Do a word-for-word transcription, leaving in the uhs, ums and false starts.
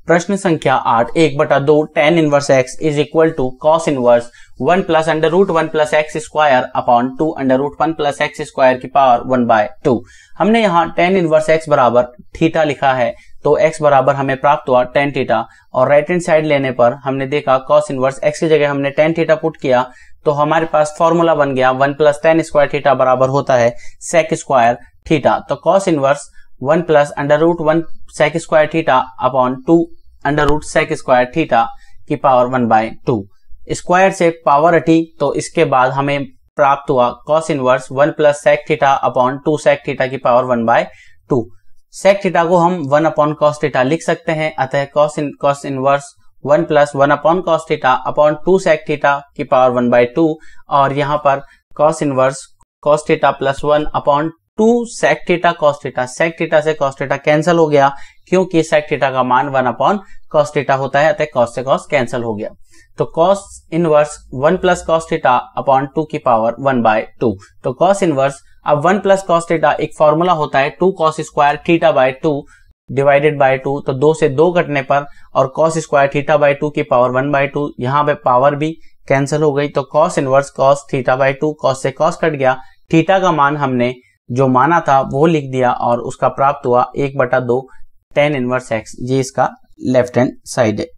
प्रश्न संख्या आठ, एक बटा दो tan inverse x is equal to cos inverse one plus under root one plus x square upon two under root one plus x square की power one by two. हमने यहाँ tan inverse x बराबर theta लिखा है, तो x बराबर हमें प्राप्त हुआ टेन थीटा, और राइट हैंड साइड लेने पर हमने देखा कॉस इनवर्स x की जगह हमने टेन थीटा पुट किया, तो हमारे पास फॉर्मूला बन गया one plus tan square theta बराबर होता है सेक स्क्वायर थीटा। तो cos inverse one plus under root one sec square theta upon two under root sec square theta की power one by two. Square से power हटी, तो इसके बाद हमें प्राप्त हुआ cos inverse one plus sec theta upon two sec theta की power one by two. Sec theta को हम वन अपॉन कॉस थीटा लिख सकते हैं, अतः cos in cos inverse one plus one upon cos theta upon two sec theta की power one by two, और यहाँ पर cos inverse cos theta plus one upon two sec theta cos theta. Sec theta से cos theta cancel हो गया, क्योंकि sec theta का मान वन अपॉन कॉस थीटा होता है, अतः कॉस से कॉस कैंसिल हो गया। तो cos inverse one plus cos theta upon two की पावर वन बाय टू। तो कॉस इनवर्स, अब वन प्लस कॉस थीटा एक फॉर्मूला होता है two cos square theta by two divided by two, तो दो से दो घटने पर और cos square theta by two की पावर वन बाय टू, यहाँ पे पावर भी कैंसिल हो गई, तो cos inverse cos theta by two, cos से कॉस कट गया, थीटा का मान हमने जो माना था वो लिख दिया और उसका प्राप्त हुआ एक बटा दो टेन इनवर्स एक्स। ये इसका लेफ्ट हैंड साइड है।